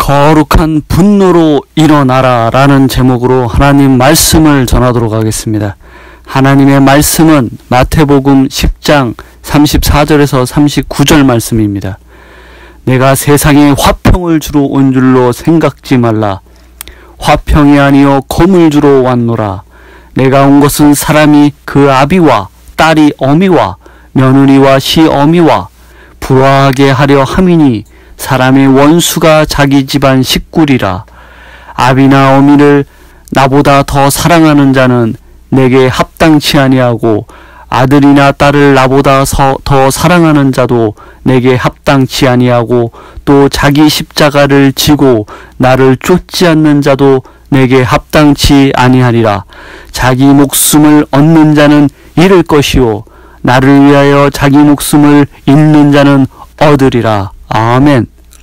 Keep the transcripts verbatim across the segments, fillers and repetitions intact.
거룩한 분노로 일어나라 라는 제목으로 하나님 말씀을 전하도록 하겠습니다. 하나님의 말씀은 마태복음 십 장 삼십사 절에서 삼십구 절 말씀입니다. 내가 세상에 화평을 주러 온 줄로 생각지 말라. 화평이 아니요 검을 주러 왔노라. 내가 온 것은 사람이 그 아비와 딸이 어미와 며느리와 시어미와 불화하게 하려 함이니 사람의 원수가 자기 집안 식구리라. 아비나 어미를 나보다 더 사랑하는 자는 내게 합당치 아니하고 아들이나 딸을 나보다 더 사랑하는 자도 내게 합당치 아니하고 또 자기 십자가를 지고 나를 쫓지 않는 자도 내게 합당치 아니하리라. 자기 목숨을 얻는 자는 잃을 것이요 나를 위하여 자기 목숨을 잃는 자는 얻으리라. 아멘.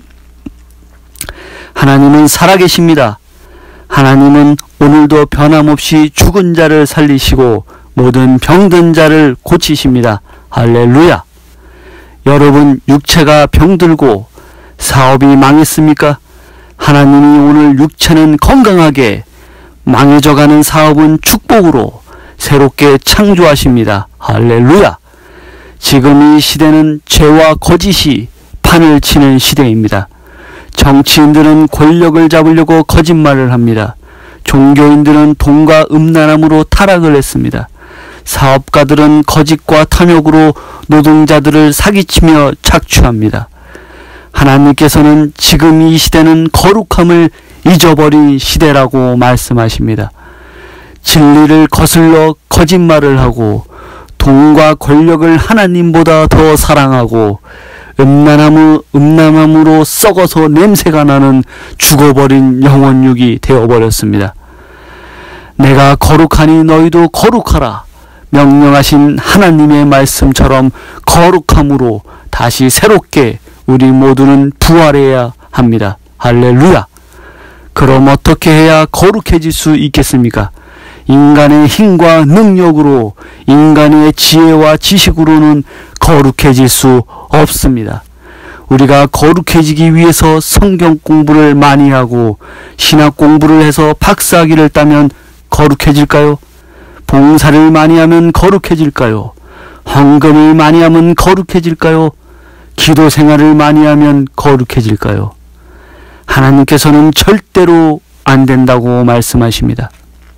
하나님은 살아계십니다. 하나님은 오늘도 변함없이 죽은 자를 살리시고 모든 병든 자를 고치십니다. 할렐루야. 여러분 육체가 병들고 사업이 망했습니까? 하나님이 오늘 육체는 건강하게, 망해져가는 사업은 축복으로 새롭게 창조하십니다. 할렐루야. 지금 이 시대는 죄와 거짓이 판을 치는 시대입니다. 정치인들은 권력을 잡으려고 거짓말을 합니다. 종교인들은 돈과 음란함으로 타락을 했습니다. 사업가들은 거짓과 탐욕으로 노동자들을 사기치며 착취합니다. 하나님께서는 지금 이 시대는 거룩함을 잊어버린 시대라고 말씀하십니다. 진리를 거슬러 거짓말을 하고 돈과 권력을 하나님보다 더 사랑하고 음란함으로, 음란함으로 썩어서 냄새가 나는 죽어버린 영혼육이 되어버렸습니다. 내가 거룩하니 너희도 거룩하라. 명령하신 하나님의 말씀처럼 거룩함으로 다시 새롭게 우리 모두는 부활해야 합니다. 할렐루야. 그럼 어떻게 해야 거룩해질 수 있겠습니까? 인간의 힘과 능력으로, 인간의 지혜와 지식으로는 거룩해질 수 없습니다. 우리가 거룩해지기 위해서 성경 공부를 많이 하고 신학 공부를 해서 박사학위를 따면 거룩해질까요? 봉사를 많이 하면 거룩해질까요? 헌금을 많이 하면 거룩해질까요? 기도 생활을 많이 하면 거룩해질까요? 하나님께서는 절대로 안 된다고 말씀하십니다.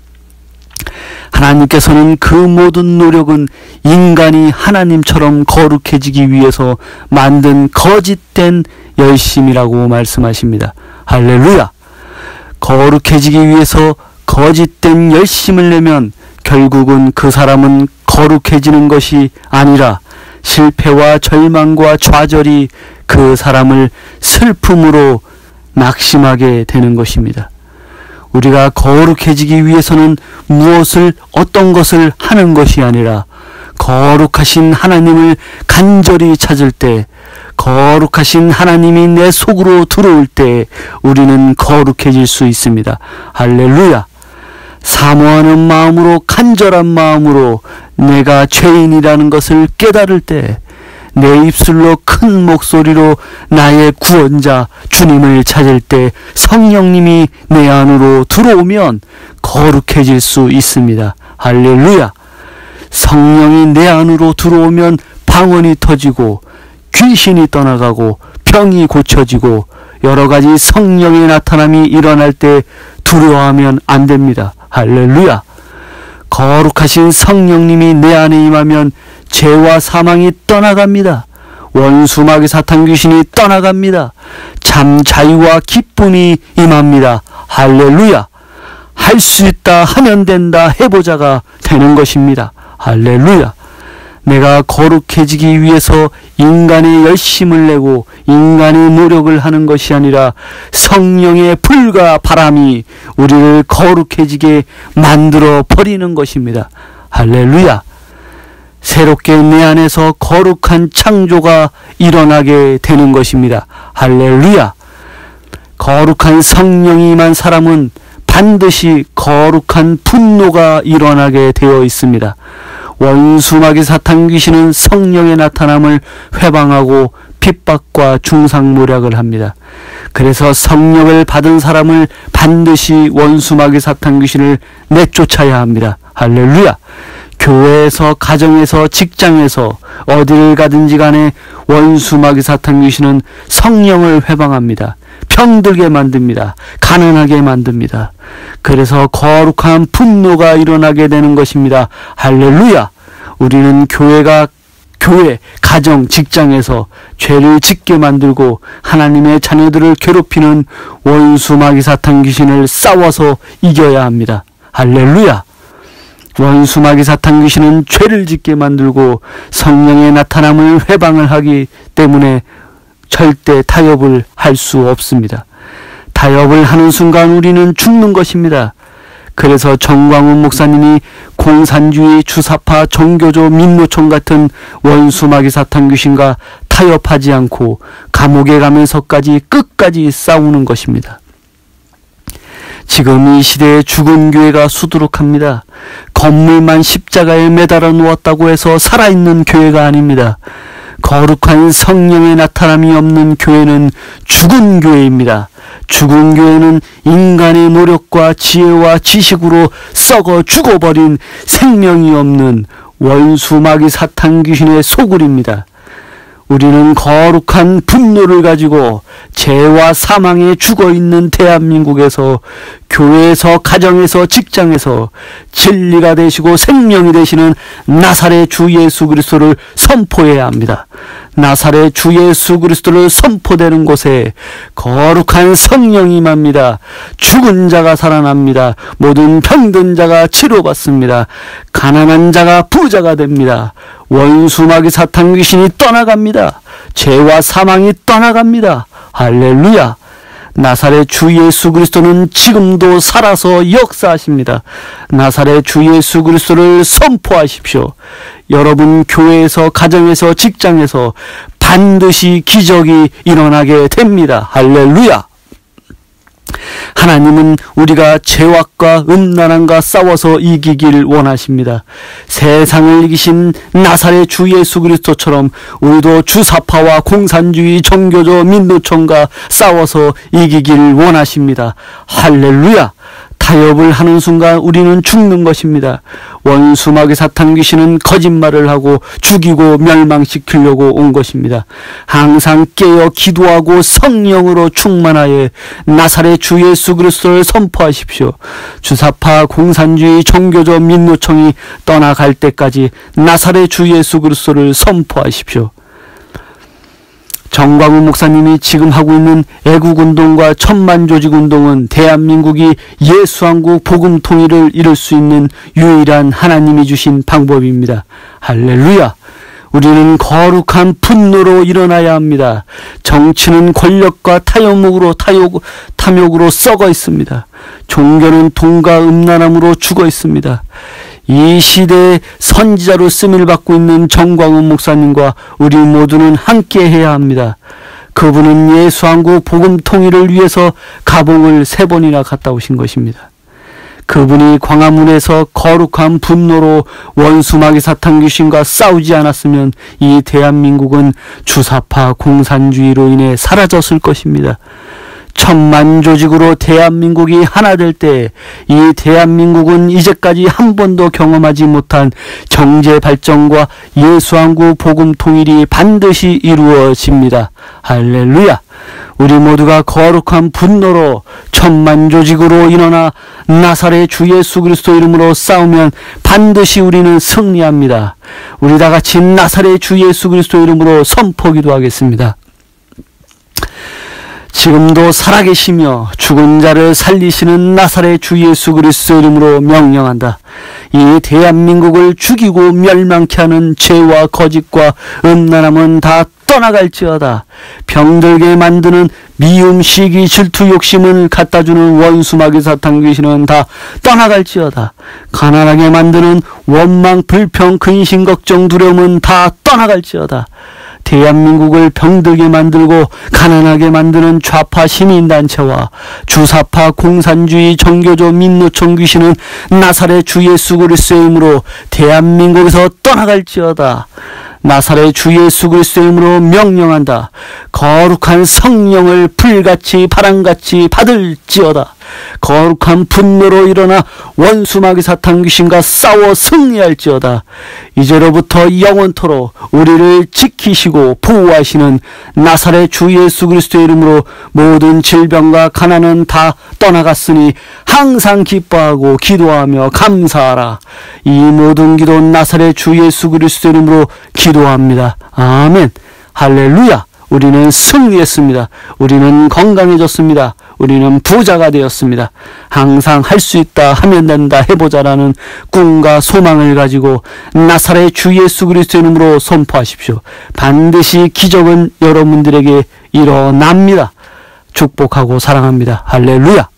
하나님께서는 그 모든 노력은 인간이 하나님처럼 거룩해지기 위해서 만든 거짓된 열심이라고 말씀하십니다. 할렐루야. 거룩해지기 위해서 거짓된 열심을 내면 결국은 그 사람은 거룩해지는 것이 아니라 실패와 절망과 좌절이 그 사람을 슬픔으로 낙심하게 되는 것입니다. 우리가 거룩해지기 위해서는 무엇을, 어떤 것을 하는 것이 아니라 거룩하신 하나님을 간절히 찾을 때, 거룩하신 하나님이 내 속으로 들어올 때 우리는 거룩해질 수 있습니다. 할렐루야. 사모하는 마음으로, 간절한 마음으로 내가 죄인이라는 것을 깨달을 때, 내 입술로 큰 목소리로 나의 구원자 주님을 찾을 때 성령님이 내 안으로 들어오면 거룩해질 수 있습니다. 할렐루야. 성령이 내 안으로 들어오면 방언이 터지고 귀신이 떠나가고 병이 고쳐지고 여러 가지 성령의 나타남이 일어날 때 두려워하면 안 됩니다. 할렐루야. 거룩하신 성령님이 내 안에 임하면 죄와 사망이 떠나갑니다. 원수 마귀 사탄 귀신이 떠나갑니다. 참 자유와 기쁨이 임합니다. 할렐루야. 할 수 있다, 하면 된다, 해보자가 되는 것입니다. 할렐루야. 내가 거룩해지기 위해서 인간의 열심을 내고 인간의 노력을 하는 것이 아니라 성령의 불과 바람이 우리를 거룩해지게 만들어 버리는 것입니다. 할렐루야. 새롭게 내 안에서 거룩한 창조가 일어나게 되는 것입니다. 할렐루야. 거룩한 성령이 임한 사람은 반드시 거룩한 분노가 일어나게 되어 있습니다. 원수 마귀 사탄 귀신은 성령의 나타남을 회방하고 핍박과 중상모략을 합니다. 그래서 성령을 받은 사람을 반드시 원수마귀 사탄 귀신을 내쫓아야 합니다. 할렐루야! 교회에서, 가정에서, 직장에서 어디를 가든지 간에 원수마귀 사탄 귀신은 성령을 회방합니다. 병들게 만듭니다. 가난하게 만듭니다. 그래서 거룩한 분노가 일어나게 되는 것입니다. 할렐루야! 우리는 교회가 교회, 가정, 직장에서 죄를 짓게 만들고 하나님의 자녀들을 괴롭히는 원수마귀 사탄 귀신을 싸워서 이겨야 합니다. 할렐루야! 원수마귀 사탄 귀신은 죄를 짓게 만들고 성령의 나타남을 회방을 하기 때문에 절대 타협을 할 수 없습니다. 타협을 하는 순간 우리는 죽는 것입니다. 그래서 정광훈 목사님이 공산주의, 주사파, 종교조, 민노총 같은 원수마귀 사탄 귀신과 타협하지 않고 감옥에 가면서까지 끝까지 싸우는 것입니다. 지금 이 시대에 죽은 교회가 수두룩합니다. 건물만 십자가에 매달아 놓았다고 해서 살아있는 교회가 아닙니다. 거룩한 성령의 나타남이 없는 교회는 죽은 교회입니다. 죽은 교회는 인간의 노력과 지혜와 지식으로 썩어 죽어버린 생명이 없는 원수마귀 사탄 귀신의 소굴입니다. 우리는 거룩한 분노를 가지고 죄와 사망에 죽어있는 대한민국에서, 교회에서, 가정에서, 직장에서 진리가 되시고 생명이 되시는 나사렛 주 예수 그리스도를 선포해야 합니다. 나사렛 주 예수 그리스도를 선포되는 곳에 거룩한 성령이 임합니다. 죽은 자가 살아납니다. 모든 병든 자가 치료받습니다. 가난한 자가 부자가 됩니다. 원수마귀 사탄 귀신이 떠나갑니다. 죄와 사망이 떠나갑니다. 할렐루야! 나사렛 주 예수 그리스도는 지금도 살아서 역사하십니다. 나사렛 주 예수 그리스도를 선포하십시오. 여러분 교회에서, 가정에서, 직장에서 반드시 기적이 일어나게 됩니다. 할렐루야! 하나님은 우리가 죄악과 음란함과 싸워서 이기길 원하십니다. 세상을 이기신 나사렛 주 예수 그리스도처럼 우리도 주사파와 공산주의, 종교조, 민노총과 싸워서 이기길 원하십니다. 할렐루야! 타협을 하는 순간 우리는 죽는 것입니다. 원수마귀 사탄 귀신은 거짓말을 하고 죽이고 멸망시키려고 온 것입니다. 항상 깨어 기도하고 성령으로 충만하여 나사렛 주 예수 그리스도를 선포하십시오. 주사파, 공산주의, 종교조, 민노총이 떠나갈 때까지 나사렛 주 예수 그리스도를 선포하십시오. 정광훈 목사님이 지금 하고 있는 애국운동과 천만조직운동은 대한민국이 예수한국 복음 통일을 이룰 수 있는 유일한 하나님이 주신 방법입니다. 할렐루야! 우리는 거룩한 분노로 일어나야 합니다. 정치는 권력과 탐욕으로, 탐욕, 탐욕으로 썩어 있습니다. 종교는 돈과 음란함으로 죽어 있습니다. 이 시대에 선지자로 쓰임을 받고 있는 정광훈 목사님과 우리 모두는 함께 해야 합니다. 그분은 예수한국 복음 통일을 위해서 가봉을 세 번이나 갔다 오신 것입니다. 그분이 광화문에서 거룩한 분노로 원수마귀 사탄 귀신과 싸우지 않았으면 이 대한민국은 주사파 공산주의로 인해 사라졌을 것입니다. 천만 조직으로 대한민국이 하나 될 때 이 대한민국은 이제까지 한 번도 경험하지 못한 경제 발전과 예수한국 복음 통일이 반드시 이루어집니다. 할렐루야! 우리 모두가 거룩한 분노로 천만 조직으로 일어나 나사렛 주 예수 그리스도 이름으로 싸우면 반드시 우리는 승리합니다. 우리 다 같이 나사렛 주 예수 그리스도 이름으로 선포 기도하겠습니다. 지금도 살아계시며 죽은 자를 살리시는 나사렛 주 예수 그리스도 이름으로 명령한다. 이 대한민국을 죽이고 멸망케 하는 죄와 거짓과 음란함은 다 떠나갈지어다. 병들게 만드는 미움, 시기, 질투, 욕심을 갖다주는 원수마귀 사탄 귀신은 다 떠나갈지어다. 가난하게 만드는 원망, 불평, 근심, 걱정, 두려움은 다 떠나갈지어다. 대한민국을 병들게 만들고 가난하게 만드는 좌파 시민단체와 주사파 공산주의 종교조 민노총 귀신은 나사렛 주 예수 그리스도의 이름으로 대한민국에서 떠나갈지어다. 나사렛 주 예수 그리스도의 이름으로 명령한다. 거룩한 성령을 불같이 바람같이 받을지어다. 거룩한 분노로 일어나 원수 마귀 사탄 귀신과 싸워 승리할지어다. 이제로부터 영원토록 우리를 지키시고 보호하시는 나사렛 주 예수 그리스도의 이름으로 모든 질병과 가난은 다 떠나갔으니 항상 기뻐하고 기도하며 감사하라. 이 모든 기도 나사렛 주 예수 그리스도의 이름으로 기도합니다. 아멘. 할렐루야. 우리는 승리했습니다. 우리는 건강해졌습니다. 우리는 부자가 되었습니다. 항상 할 수 있다, 하면 된다, 해보자라는 꿈과 소망을 가지고 나사렛 주 예수 그리스도의 이름으로 선포하십시오. 반드시 기적은 여러분들에게 일어납니다. 축복하고 사랑합니다. 할렐루야.